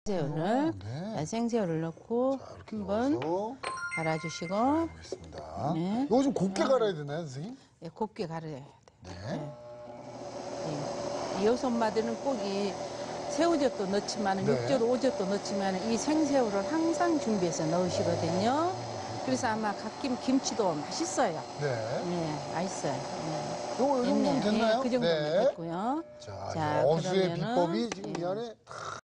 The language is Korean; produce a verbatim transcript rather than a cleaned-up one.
생새우를 네. 생새우를 넣고 자, 이렇게 한번 넣어서 갈아주시고 보겠습니다. 네. 이거 좀 곱게 갈아야 되나요, 선생님? 예, 곱게 갈아야 돼. 네. 예. 이 여섯 마디는 꼭 이 새우젓도 넣지만, 네. 육젓, 오젓도 넣지만 이 생새우를 항상 준비해서 넣으시거든요. 그래서 아마 갓김 김치도 맛있어요. 네. 네, 맛있어요. 네. 요거 요 정도면 됐네요. 됐나요? 예, 그 정도면 네. 됐고요. 자, 자, 어수의 그러면은, 비법이 지금 이 예. 안에 다